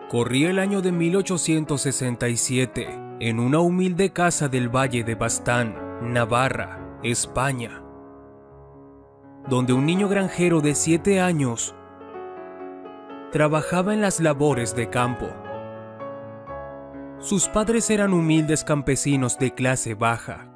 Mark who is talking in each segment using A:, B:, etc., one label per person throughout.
A: Corría el año de 1867 en una humilde casa del Valle de Baztán, Navarra, España, donde un niño granjero de 7 años trabajaba en las labores de campo. Sus padres eran humildes campesinos de clase baja.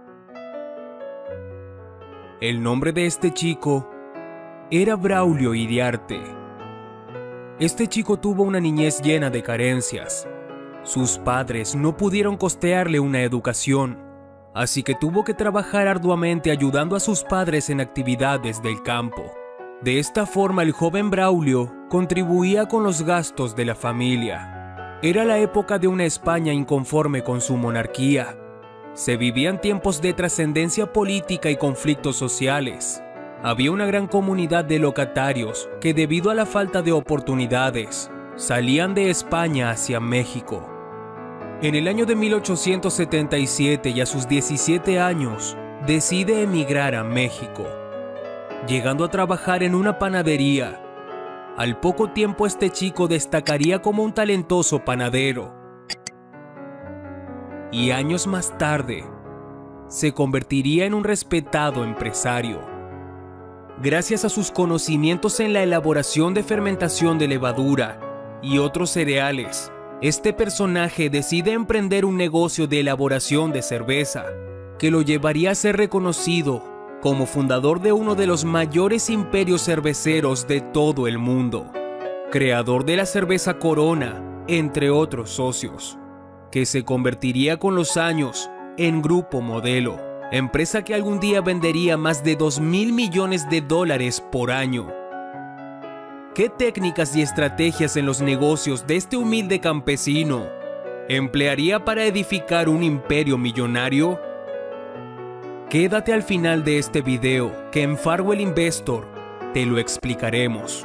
A: El nombre de este chico era Braulio Iriarte. Este chico tuvo una niñez llena de carencias. Sus padres no pudieron costearle una educación, así que tuvo que trabajar arduamente ayudando a sus padres en actividades del campo. De esta forma, el joven Braulio contribuía con los gastos de la familia. Era la época de una España inconforme con su monarquía. Se vivían tiempos de trascendencia política y conflictos sociales. Había una gran comunidad de locatarios que, debido a la falta de oportunidades, salían de España hacia México. En el año de 1877 y a sus 17 años, decide emigrar a México, llegando a trabajar en una panadería. Al poco tiempo, este chico destacaría como un talentoso panadero. Y años más tarde, se convertiría en un respetado empresario. Gracias a sus conocimientos en la elaboración de fermentación de levadura y otros cereales, este personaje decide emprender un negocio de elaboración de cerveza, que lo llevaría a ser reconocido como fundador de uno de los mayores imperios cerveceros de todo el mundo, creador de la cerveza Corona, entre otros socios, que se convertiría con los años en Grupo Modelo, empresa que algún día vendería más de $2.000 millones por año. ¿Qué técnicas y estrategias en los negocios de este humilde campesino emplearía para edificar un imperio millonario? Quédate al final de este video, que en Farwell Investor te lo explicaremos.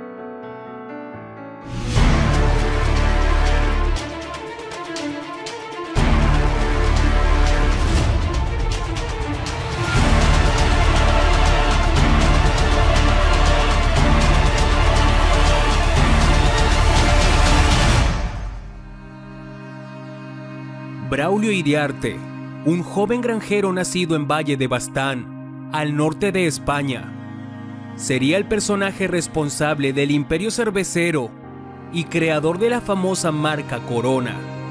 A: Braulio Iriarte, un joven granjero nacido en Valle de Baztán, al norte de España, sería el personaje responsable del imperio cervecero y creador de la famosa marca Corona.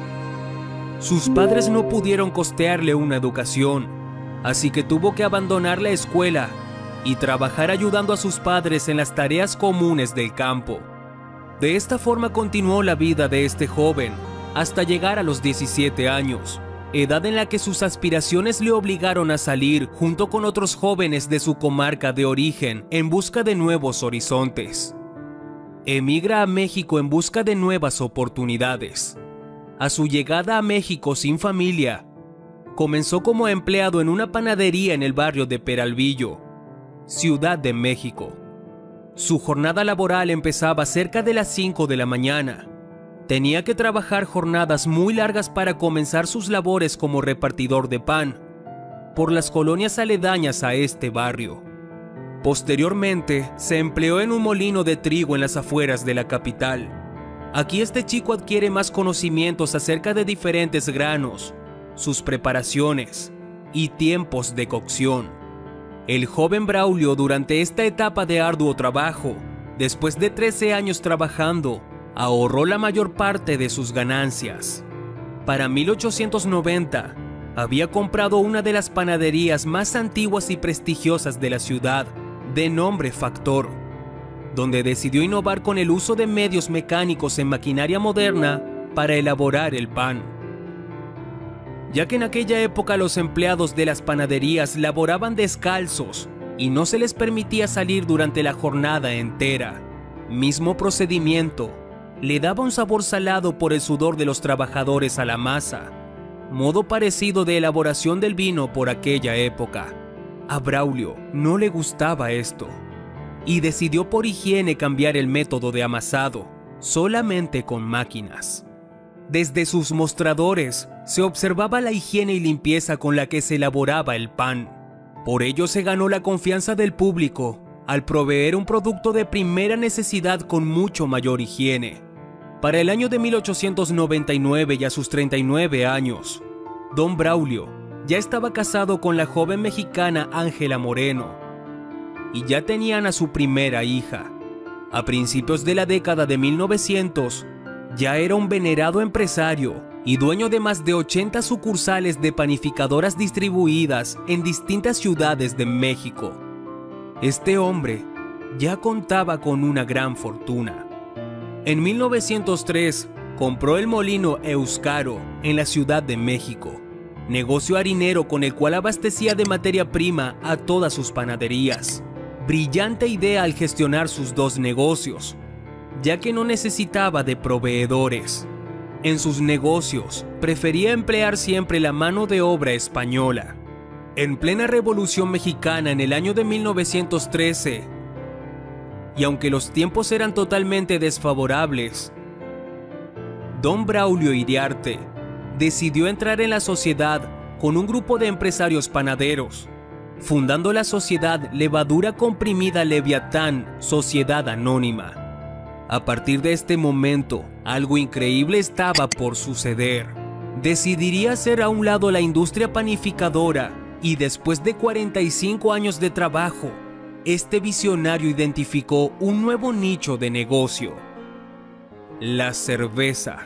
A: Sus padres no pudieron costearle una educación, así que tuvo que abandonar la escuela y trabajar ayudando a sus padres en las tareas comunes del campo. De esta forma continuó la vida de este joven hasta llegar a los 17 años, edad en la que sus aspiraciones le obligaron a salir junto con otros jóvenes de su comarca de origen en busca de nuevos horizontes. Emigra a México en busca de nuevas oportunidades. A su llegada a México sin familia, comenzó como empleado en una panadería en el barrio de Peralvillo, Ciudad de México. Su jornada laboral empezaba cerca de las 5 de la mañana. Tenía que trabajar jornadas muy largas para comenzar sus labores como repartidor de pan por las colonias aledañas a este barrio. Posteriormente, se empleó en un molino de trigo en las afueras de la capital. Aquí este chico adquiere más conocimientos acerca de diferentes granos, sus preparaciones y tiempos de cocción. El joven Braulio, durante esta etapa de arduo trabajo, después de 13 años trabajando, ahorró la mayor parte de sus ganancias. Para 1890, había comprado una de las panaderías más antiguas y prestigiosas de la ciudad, de nombre Factor, donde decidió innovar con el uso de medios mecánicos en maquinaria moderna para elaborar el pan. Ya que en aquella época los empleados de las panaderías laboraban descalzos y no se les permitía salir durante la jornada entera. Mismo procedimiento le daba un sabor salado por el sudor de los trabajadores a la masa, modo parecido de elaboración del vino por aquella época. A Braulio no le gustaba esto y decidió por higiene cambiar el método de amasado, solamente con máquinas. Desde sus mostradores se observaba la higiene y limpieza con la que se elaboraba el pan. Por ello se ganó la confianza del público al proveer un producto de primera necesidad con mucho mayor higiene. Para el año de 1899 y a sus 39 años, don Braulio ya estaba casado con la joven mexicana Ángela Moreno y ya tenían a su primera hija. A principios de la década de 1900, ya era un venerado empresario y dueño de más de 80 sucursales de panificadoras distribuidas en distintas ciudades de México. Este hombre ya contaba con una gran fortuna. En 1903 compró el molino Éuscaro en la Ciudad de México, negocio harinero con el cual abastecía de materia prima a todas sus panaderías. Brillante idea al gestionar sus dos negocios, ya que no necesitaba de proveedores. En sus negocios prefería emplear siempre la mano de obra española. En plena Revolución Mexicana en el año de 1913, y aunque los tiempos eran totalmente desfavorables, don Braulio Iriarte decidió entrar en la sociedad con un grupo de empresarios panaderos, fundando la sociedad Levadura Comprimida Leviatán, Sociedad Anónima. A partir de este momento, algo increíble estaba por suceder. Decidiría hacer a un lado la industria panificadora y después de 45 años de trabajo, este visionario identificó un nuevo nicho de negocio: la cerveza.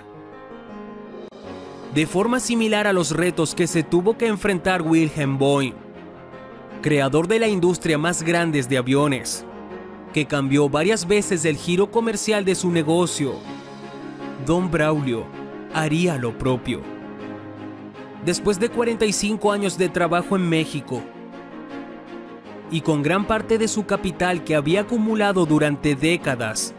A: De forma similar a los retos que se tuvo que enfrentar Wilhelm Boeing, creador de la industria más grande de aviones, que cambió varias veces el giro comercial de su negocio, don Braulio haría lo propio. Después de 45 años de trabajo en México, y con gran parte de su capital que había acumulado durante décadas,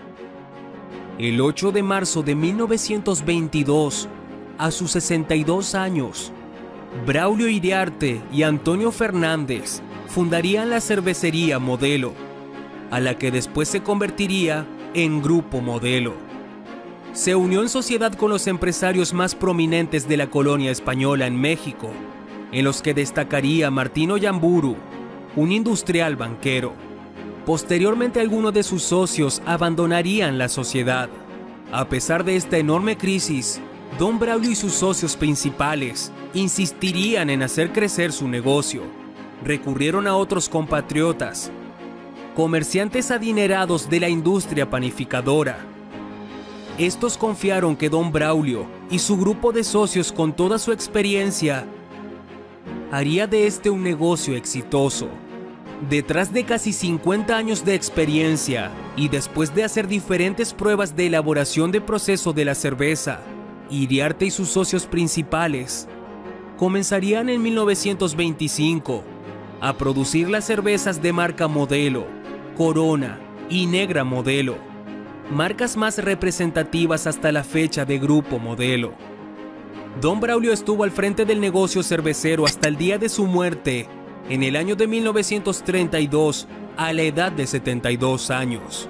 A: el 8 de marzo de 1922, a sus 62 años, Braulio Iriarte y Antonio Fernández fundarían la cervecería Modelo, a la que después se convertiría en Grupo Modelo. Se unió en sociedad con los empresarios más prominentes de la colonia española en México, en los que destacaría Martín Ollamburu, un industrial banquero. Posteriormente, algunos de sus socios abandonarían la sociedad. A pesar de esta enorme crisis, don Braulio y sus socios principales insistirían en hacer crecer su negocio. Recurrieron a otros compatriotas, comerciantes adinerados de la industria panificadora. Estos confiaron que don Braulio y su grupo de socios, con toda su experiencia, haría de este un negocio exitoso. Detrás de casi 50 años de experiencia y después de hacer diferentes pruebas de elaboración de proceso de la cerveza, Iriarte y sus socios principales comenzarían en 1925 a producir las cervezas de marca Modelo, Corona y Negra Modelo, marcas más representativas hasta la fecha de Grupo Modelo. Don Braulio estuvo al frente del negocio cervecero hasta el día de su muerte, en el año de 1932, a la edad de 72 años.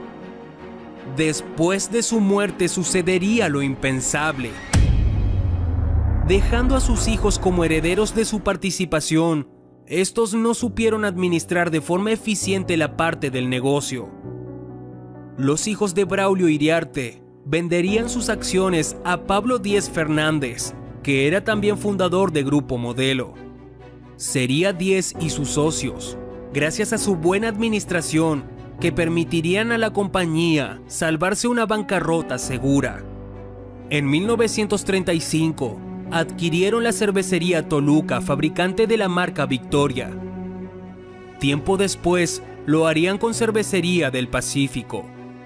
A: Después de su muerte sucedería lo impensable. Dejando a sus hijos como herederos de su participación, estos no supieron administrar de forma eficiente la parte del negocio. Los hijos de Braulio Iriarte venderían sus acciones a Pablo Díez Fernández, que era también fundador de Grupo Modelo. Sería Díez y sus socios, gracias a su buena administración, que permitirían a la compañía salvarse una bancarrota segura. En 1935, adquirieron la cervecería Toluca, fabricante de la marca Victoria. Tiempo después, lo harían con Cervecería del Pacífico.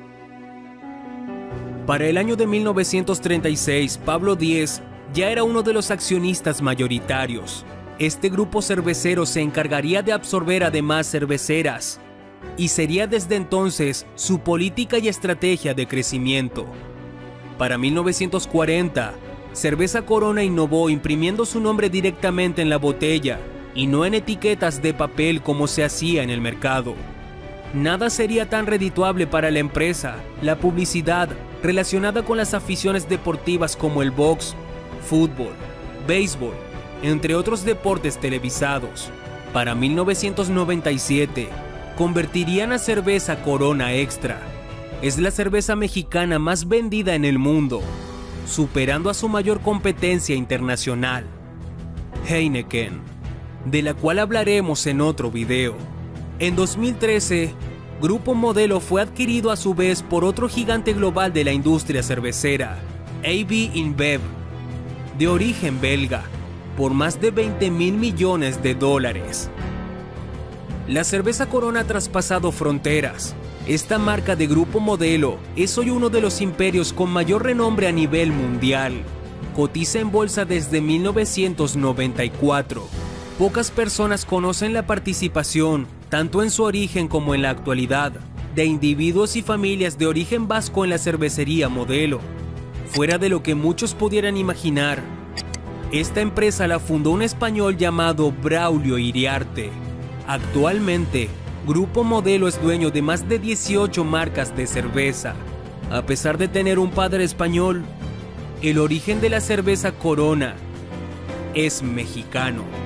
A: Para el año de 1936, Pablo Díez ya era uno de los accionistas mayoritarios. Este grupo cervecero se encargaría de absorber además cerveceras, y sería desde entonces su política y estrategia de crecimiento. Para 1940, Cerveza Corona innovó imprimiendo su nombre directamente en la botella y no en etiquetas de papel como se hacía en el mercado. Nada sería tan redituable para la empresa, la publicidad relacionada con las aficiones deportivas como el box, fútbol, béisbol, entre otros deportes televisados. Para 1997, convertirían a Cerveza Corona Extra es la cerveza mexicana más vendida en el mundo, superando a su mayor competencia internacional, Heineken, de la cual hablaremos en otro video. En 2013, Grupo Modelo fue adquirido a su vez por otro gigante global de la industria cervecera, AB InBev, de origen belga, por más de 20.000 millones de dólares. La cerveza Corona ha traspasado fronteras. Esta marca de Grupo Modelo es hoy uno de los imperios con mayor renombre a nivel mundial. Cotiza en bolsa desde 1994. Pocas personas conocen la participación, tanto en su origen como en la actualidad, de individuos y familias de origen vasco en la cervecería Modelo. Fuera de lo que muchos pudieran imaginar, esta empresa la fundó un español llamado Braulio Iriarte. Actualmente, Grupo Modelo es dueño de más de 18 marcas de cerveza. A pesar de tener un padre español, el origen de la cerveza Corona es mexicano.